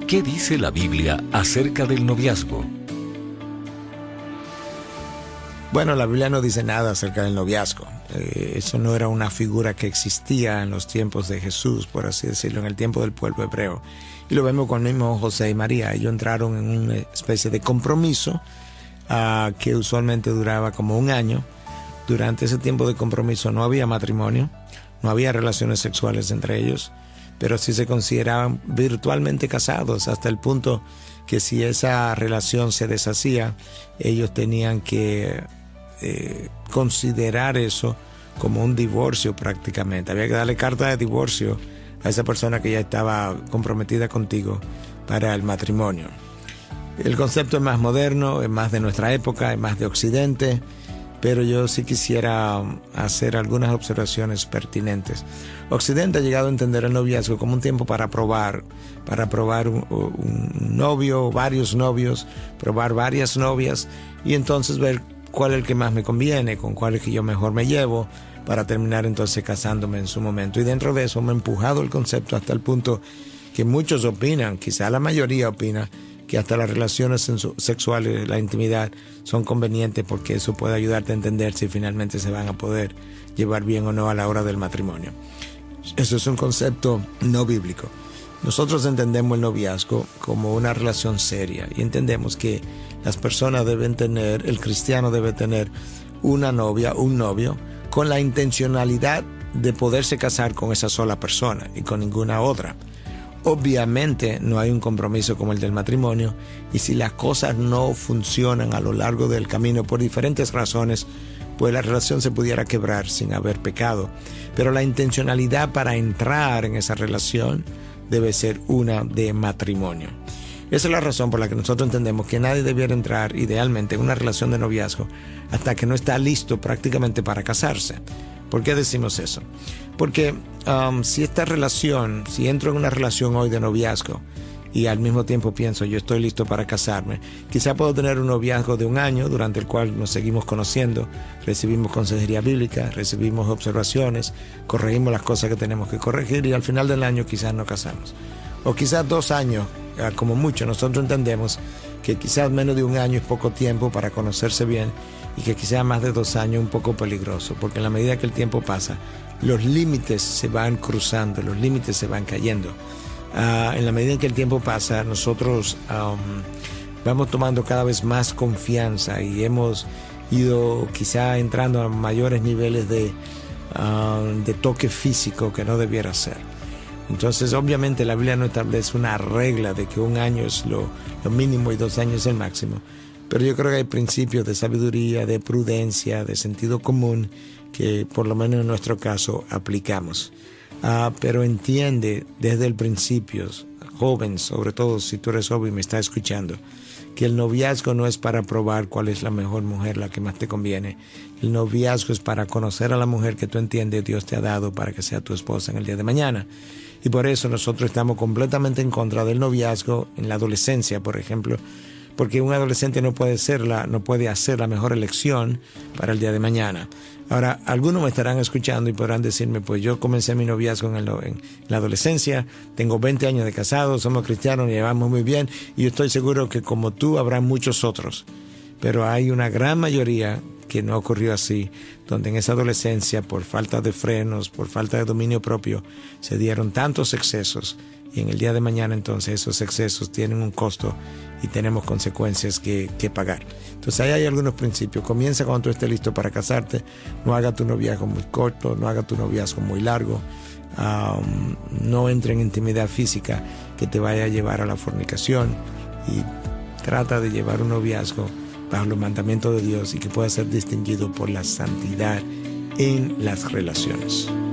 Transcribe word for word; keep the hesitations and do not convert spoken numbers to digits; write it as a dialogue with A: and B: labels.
A: ¿Qué dice la Biblia acerca del noviazgo?
B: Bueno, la Biblia no dice nada acerca del noviazgo. Eh, eso no era una figura que existía en los tiempos de Jesús, por así decirlo, en el tiempo del pueblo hebreo. Y lo vemos con el mismo José y María. Ellos entraron en una especie de compromiso uh, que usualmente duraba como un año. Durante ese tiempo de compromiso no había matrimonio, no había relaciones sexuales entre ellos, pero sí se consideraban virtualmente casados, hasta el punto que si esa relación se deshacía, ellos tenían que eh, considerar eso como un divorcio prácticamente. Había que darle carta de divorcio a esa persona que ya estaba comprometida contigo para el matrimonio. El concepto es más moderno, es más de nuestra época, es más de Occidente, pero yo sí quisiera hacer algunas observaciones pertinentes. Occidente ha llegado a entender el noviazgo como un tiempo para probar, para probar un, un novio, varios novios, probar varias novias y entonces ver cuál es el que más me conviene, con cuál es que yo mejor me llevo, para terminar entonces casándome en su momento. Y dentro de eso me ha empujado el concepto hasta el punto que muchos opinan, quizá la mayoría opina, que hasta las relaciones sexuales, la intimidad, son convenientes porque eso puede ayudarte a entender si finalmente se van a poder llevar bien o no a la hora del matrimonio. Eso es un concepto no bíblico. Nosotros entendemos el noviazgo como una relación seria y entendemos que las personas deben tener, el cristiano debe tener una novia, un novio, con la intencionalidad de poderse casar con esa sola persona y con ninguna otra. Obviamente no hay un compromiso como el del matrimonio y si las cosas no funcionan a lo largo del camino por diferentes razones, pues la relación se pudiera quebrar sin haber pecado. Pero la intencionalidad para entrar en esa relación debe ser una de matrimonio. Esa es la razón por la que nosotros entendemos que nadie debiera entrar idealmente en una relación de noviazgo hasta que no está listo prácticamente para casarse. ¿Por qué decimos eso? Porque um, si esta relación, si entro en una relación hoy de noviazgo y al mismo tiempo pienso yo estoy listo para casarme, quizá puedo tener un noviazgo de un año durante el cual nos seguimos conociendo, recibimos consejería bíblica, recibimos observaciones, corregimos las cosas que tenemos que corregir y al final del año quizás nos casamos. O quizás dos años, como mucho. Nosotros entendemos que quizás menos de un año es poco tiempo para conocerse bien y que quizás más de dos años es un poco peligroso, porque en la medida que el tiempo pasa, los límites se van cruzando, los límites se van cayendo. Uh, en la medida en que el tiempo pasa, nosotros um, vamos tomando cada vez más confianza y hemos ido quizá entrando a mayores niveles de, uh, de toque físico que no debiera ser. Entonces, obviamente, la Biblia no establece una regla de que un año es lo, lo mínimo y dos años es el máximo. Pero yo creo que hay principios de sabiduría, de prudencia, de sentido común que, por lo menos en nuestro caso, aplicamos. Uh, pero entiende desde el principio, joven, sobre todo si tú eres joven y me estás escuchando, que el noviazgo no es para probar cuál es la mejor mujer, la que más te conviene. El noviazgo es para conocer a la mujer que tú entiendes Dios te ha dado para que sea tu esposa en el día de mañana. Y por eso nosotros estamos completamente en contra del noviazgo en la adolescencia, por ejemplo, porque un adolescente no puede ser la, no puede hacer la mejor elección para el día de mañana. Ahora, algunos me estarán escuchando y podrán decirme, pues yo comencé mi noviazgo en, el, en la adolescencia, tengo veinte años de casado, somos cristianos, nos llevamos muy bien y yo estoy seguro que como tú habrá muchos otros. Pero hay una gran mayoría que no ocurrió así, donde en esa adolescencia, por falta de frenos, por falta de dominio propio, se dieron tantos excesos y en el día de mañana entonces esos excesos tienen un costo y tenemos consecuencias que, que pagar. Entonces ahí hay algunos principios. Comienza cuando tú estés listo para casarte, no haga tu noviazgo muy corto, no haga tu noviazgo muy largo, um, no entre en intimidad física que te vaya a llevar a la fornicación y trata de llevar un noviazgo bajo los mandamientos de Dios y que pueda ser distinguido por la santidad en las relaciones.